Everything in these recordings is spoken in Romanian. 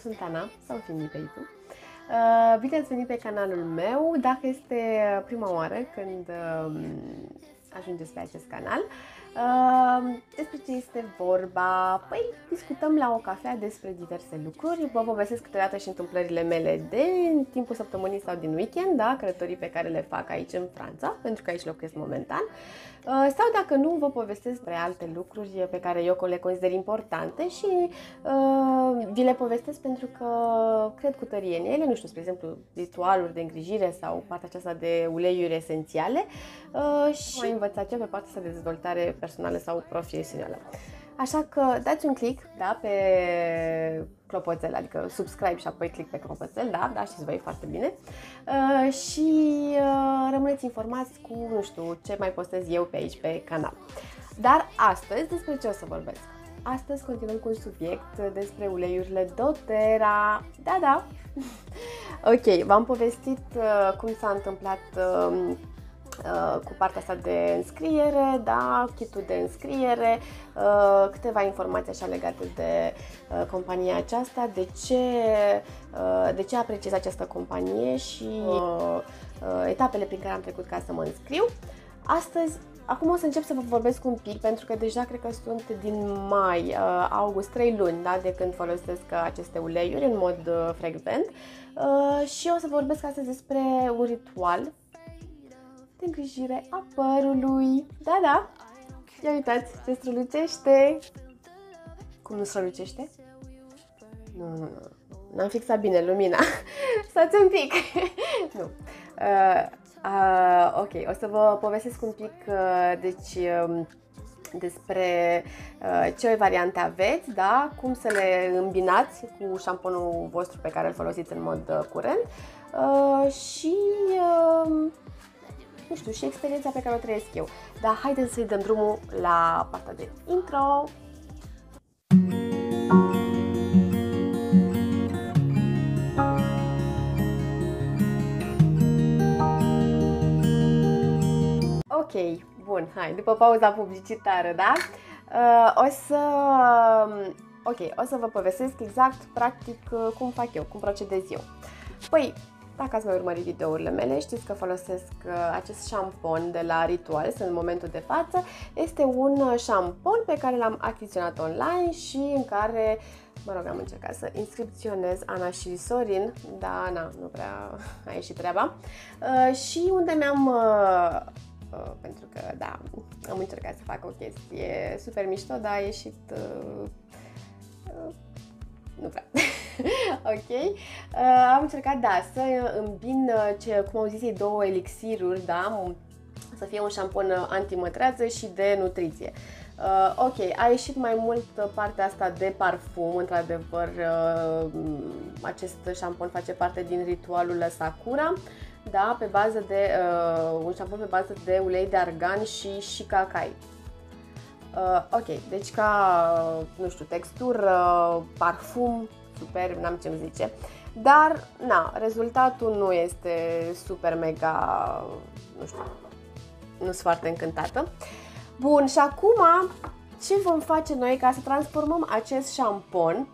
sunt Ana, sau Fini pe YouTube. Bine ați venit pe canalul meu. Dacă este prima oară când ajungeți pe acest canal, despre ce este vorba? Păi discutăm la o cafea despre diverse lucruri. Vă povestesc câteodată și întâmplările mele din timpul săptămânii sau din weekend, da? Călătorii pe care le fac aici în Franța, pentru că aici locuiesc momentan. Sau dacă nu, vă povestesc despre alte lucruri pe care eu le consider importante și vi le povestesc pentru că cred cu tărie în ele, nu știu, spre exemplu, ritualuri de îngrijire sau partea aceasta de uleiuri esențiale și am învățat eu pe partea asta de dezvoltare personală sau profesională. Așa că dați un click, da, pe clopoțel, adică subscribe și apoi click pe clopoțel, da, știți voi foarte bine. Și rămâneți informați cu, nu știu, ce mai postez eu pe aici, pe canal. Dar astăzi, despre ce o să vorbesc? Astăzi continuăm cu un subiect despre uleiurile doTERRA. Da. Ok, v-am povestit cum s-a întâmplat cu partea asta de înscriere, da, kit-ul de înscriere, câteva informații așa legate de compania aceasta, de ce apreciez această companie și etapele prin care am trecut ca să mă înscriu. Acum o să încep să vă vorbesc un pic, pentru că deja cred că sunt din mai, august, 3 luni, da, de când folosesc aceste uleiuri în mod frecvent și o să vorbesc astăzi despre un ritual de îngrijire a părului. Da, ia uitați, se strălucește. Cum nu strălucește? Nu, n-am fixat bine lumina. Stați un pic. Nu. Ok, o să vă povestesc un pic despre ce variante aveți, da? Cum să le îmbinați cu șamponul vostru pe care îl folosiți în mod curent și nu știu, și experiența pe care o trăiesc eu. Dar haideți să-i dăm drumul la partea de intro. Ok, bun, hai, după pauza publicitară, da? O să vă povestesc exact, practic, cum fac eu, cum procedez eu. Păi, dacă ați mai urmărit videourile mele, știți că folosesc acest șampon de la Rituals în momentul de față. Este un șampon pe care l-am achiziționat online și în care, am încercat să inscripționez Ana și Sorin, dar nu prea a ieșit treaba. Și unde pentru că, da, am încercat să fac o chestie super mișto, dar a ieșit nu prea. Ok. Am încercat, da, să îmbin, cum au zis ei, două elixiruri, da, să fie un șampon antimătrează și de nutriție. Ok, a ieșit mai mult partea asta de parfum, într-adevăr, acest șampon face parte din ritualul Sakura, da, pe bază de un șampon pe bază de ulei de argan și cacai. Ok, deci ca, nu știu, textură, parfum, super, n-am ce-mi zice, dar, rezultatul nu este super mega, nu știu, nu sunt foarte încântată. Bun, și acum, ce vom face noi ca să transformăm acest șampon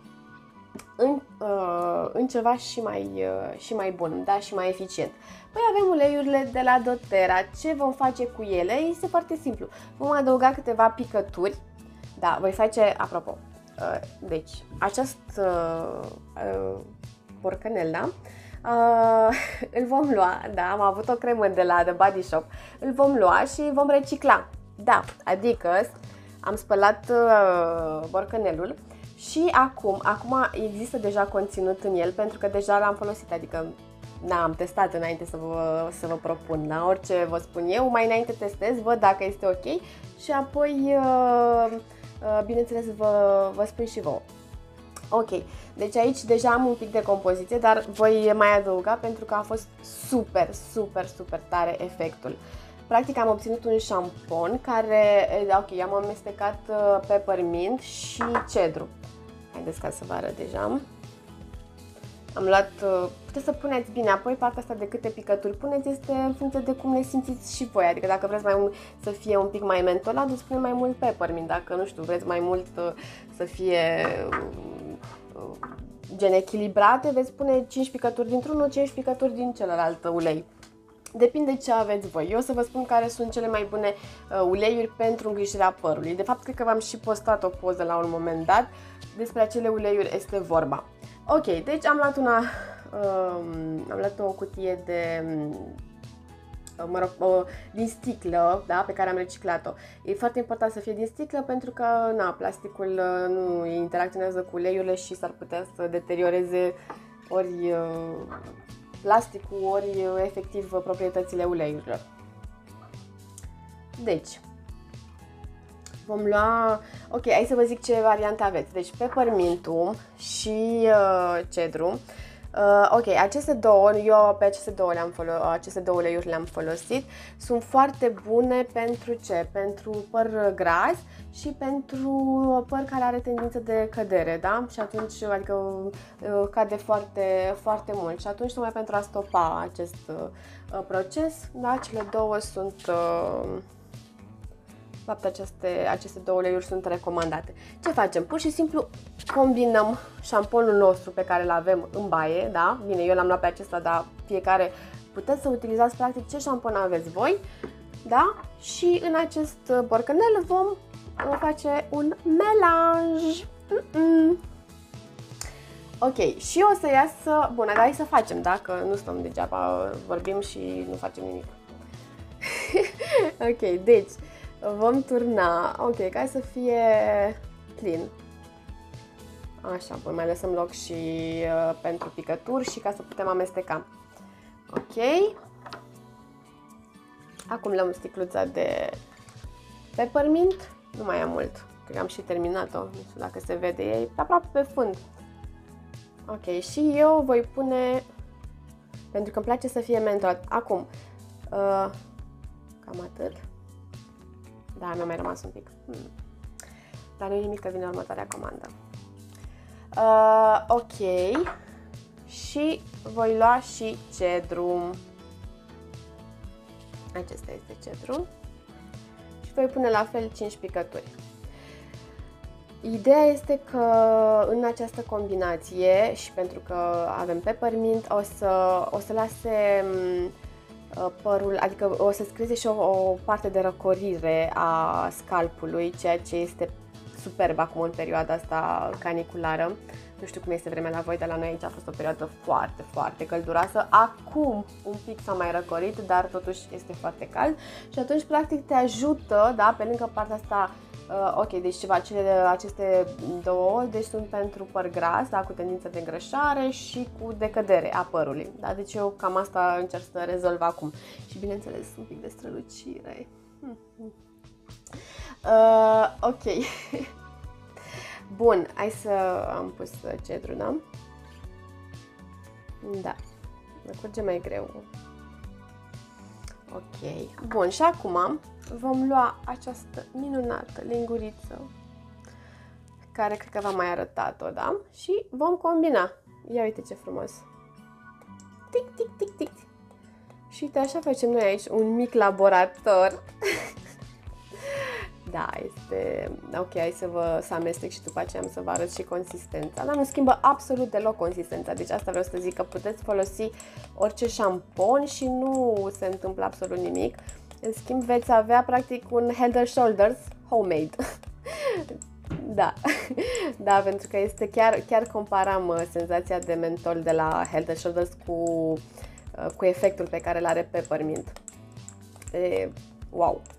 în ceva și mai bun, da, și mai eficient? Păi avem uleiurile de la doTERRA. Ce vom face cu ele? Este foarte simplu. Vom adăuga câteva picături. Da, voi face, apropo, deci, acest borcanel, da? Îl vom lua, da, am avut o cremă de la The Body Shop. Îl vom lua și vom recicla. Da, adică am spălat borcanelul și acum există deja conținut în el, pentru că deja l-am folosit, adică am testat înainte să vă propun, la orice vă spun eu, mai înainte testez, văd dacă este ok și apoi, bineînțeles, vă spun și vouă. Ok, deci aici deja am un pic de compoziție, dar voi mai adăuga pentru că a fost super tare efectul. Practic am obținut un șampon care, ok, am amestecat peppermint și cedru. Haideți ca să vă arăt deja. Am luat, puteți să puneți bine, apoi partea asta de câte picături puneți este în funcție de cum le simțiți și voi. Adică dacă vreți să fie un pic mai mentolat, îți pune mai mult peppermint. Dacă, nu știu, vreți mai mult să fie gen echilibrate, veți pune 5 picături dintr-unul, 5 picături din celălalt ulei. Depinde ce aveți voi. Eu o să vă spun care sunt cele mai bune uleiuri pentru îngrijirea părului. De fapt, cred că v-am și postat o poză la un moment dat. Despre acele uleiuri este vorba. Ok, deci am luat o cutie de, din sticlă, da, pe care am reciclat-o. E foarte important să fie din sticlă pentru că, na, plasticul nu interacționează cu uleiurile și s-ar putea să deterioreze ori plasticul, ori efectiv proprietățile uleiurilor. Deci, vom lua, ok, hai să vă zic ce variante aveți. Deci peppermintul și cedru. Ok, aceste două, eu pe aceste două uleiuri le-am folosit. Sunt foarte bune pentru ce? Pentru păr gras și pentru păr care are tendință de cădere, da? Și atunci, adică cade foarte, foarte mult. Și atunci, tocmai pentru a stopa acest proces, da? Cele două sunt... De fapt, aceste două uleiuri sunt recomandate. Ce facem? Pur și simplu combinăm șamponul nostru pe care îl avem în baie, da? Bine, eu l-am luat pe acesta, dar fiecare puteți să utilizați practic ce șampon aveți voi, da? Și în acest borcanel vom face un melanj. Ok, și o să iasă... Bun, dar hai să facem, da? Că nu stăm degeaba, vorbim și nu facem nimic. Ok, deci... Vom turna, ok, ca să fie clean. Așa, bun, mai lăsăm loc și pentru picături și ca să putem amesteca. Ok. Acum luăm sticluța de peppermint. Nu mai am mult, cred că am și terminat-o, nu știu dacă se vede, e aproape pe fund. Ok, și eu voi pune, pentru că îmi place să fie mentolat. Acum, cam atât. Da, mi-a mai rămas un pic. Dar nu e nimic, că vine următoarea comandă. Ok. Și voi lua și cedru. Acesta este cedru. Și voi pune la fel 5 picături. Ideea este că în această combinație, și pentru că avem peppermint, o să lase părul, adică o să-ți creeze și o parte de răcorire a scalpului, ceea ce este superb acum în perioada asta caniculară. Nu știu cum este vremea la voi, dar la noi aici a fost o perioadă foarte, foarte călduroasă. Acum un pic s-a mai răcorit, dar totuși este foarte cald și atunci practic te ajută, da, pe lângă partea asta. Ok, deci aceste două deci sunt pentru păr gras, da, cu tendință de îngrășare și cu decădere a părului. Da? Deci eu cam asta încerc să rezolv acum. Și bineînțeles un pic de strălucire. Ok. Bun, hai să am pus cedru, da? Da, mă curge mai greu. Ok, bun, și acum vom lua această minunată linguriță care cred că v-am mai arătat-o, da? Și vom combina. Ia uite ce frumos! Tic, tic, tic, tic! Și uite, așa facem noi aici un mic laborator. Da, este... Ok, hai să amestec și după aceea am să vă arăt și consistența. Dar nu schimbă absolut deloc consistența. Deci asta vreau să zic, că puteți folosi orice șampon și nu se întâmplă absolut nimic. În schimb, veți avea practic un Head & Shoulders homemade. Da, da, pentru că este chiar comparam senzația de mentol de la Head & Shoulders cu efectul pe care îl are peppermint. Wow!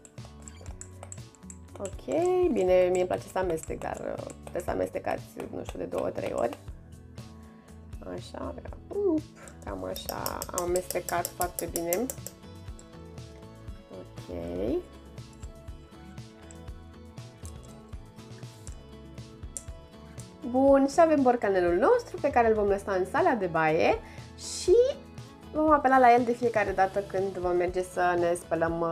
Ok, bine, mie îmi place să amestec, dar puteți să amestecați, nu știu, de 2-3 ori. Așa, cam așa, am amestecat foarte bine. Ok. Bun, și avem borcanelul nostru pe care îl vom lăsa în sala de baie și vom apela la el de fiecare dată când vom merge să ne spălăm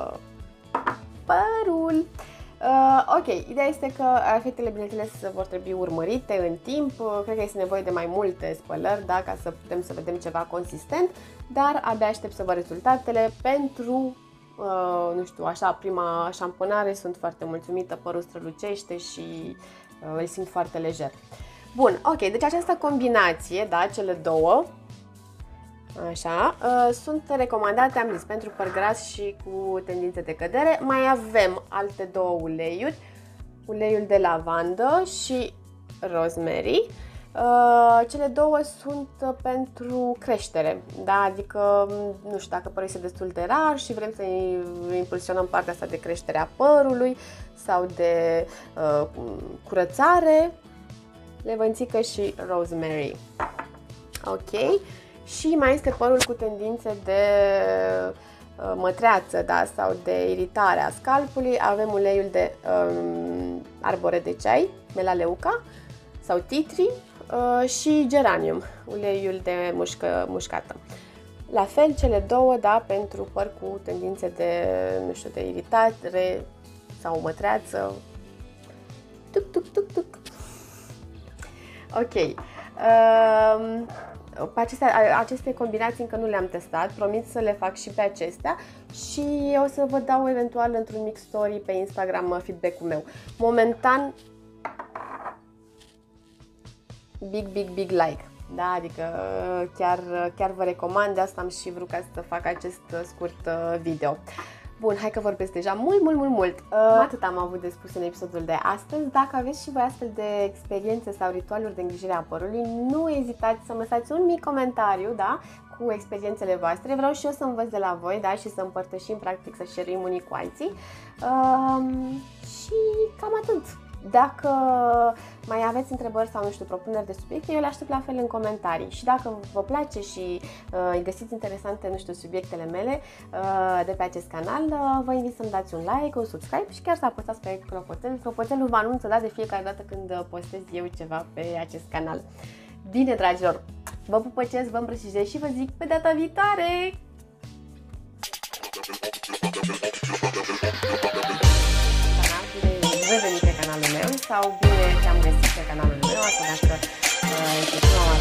părul. Ok, ideea este că efectele, bineînțeles, vor trebui urmărite în timp. Cred că este nevoie de mai multe spălări, da, ca să putem să vedem ceva consistent, dar abia aștept să văd rezultatele. Pentru, nu știu, așa, prima șamponare sunt foarte mulțumită, părul strălucește și îl simt foarte lejer. Bun, ok, deci această combinație, da, cele două, așa, sunt recomandate, am zis, pentru păr gras și cu tendințe de cădere. Mai avem alte două uleiuri, uleiul de lavandă și rosemary. Cele două sunt pentru creștere, da? Adică, nu știu, dacă părul este destul de rar și vrem să impulsionăm partea asta de creștere a părului sau de curățare, levănțică și rosemary. Ok? Și mai este părul cu tendințe de mătreață, da? Sau de iritare a scalpului. Avem uleiul de arbore de ceai, melaleuca sau tea tree, și geranium, uleiul de mușcată. La fel cele două, da, pentru păr cu tendințe de, nu știu, de iritare sau mătreață. Tuc, tuc, tuc, tuc. Ok. Aceste combinații încă nu le-am testat, promit să le fac și pe acestea și o să vă dau eventual într-un mic story pe Instagram feedback-ul meu. Momentan, big like, da? Adică chiar vă recomand, de asta am și vrut ca să fac acest scurt video. Bun, hai că vorbesc deja mult. Atât am avut de spus în episodul de astăzi. Dacă aveți și voi astfel de experiențe sau ritualuri de îngrijire a părului, nu ezitați să lăsați un mic comentariu, da, cu experiențele voastre. Vreau și eu să învăț de la voi, da, și să împărtășim, practic, să share-uim unii cu alții. Și cam atât. Dacă mai aveți întrebări sau, nu știu, propuneri de subiecte, eu le aștept la fel în comentarii. Și dacă vă place și găsiți interesante, nu știu, subiectele mele de pe acest canal, vă invit să-mi dați un like, un subscribe și chiar să apăsați pe clopoțel. Clopoțelul vă anunță, da, de fiecare dată când postez eu ceva pe acest canal. Bine, dragilor, vă pupăcesc, vă îmbrățișez și vă zic pe data viitoare! Revenit pe canalul meu sau bine te-am găsit pe canalul meu, asta dacă este prima oară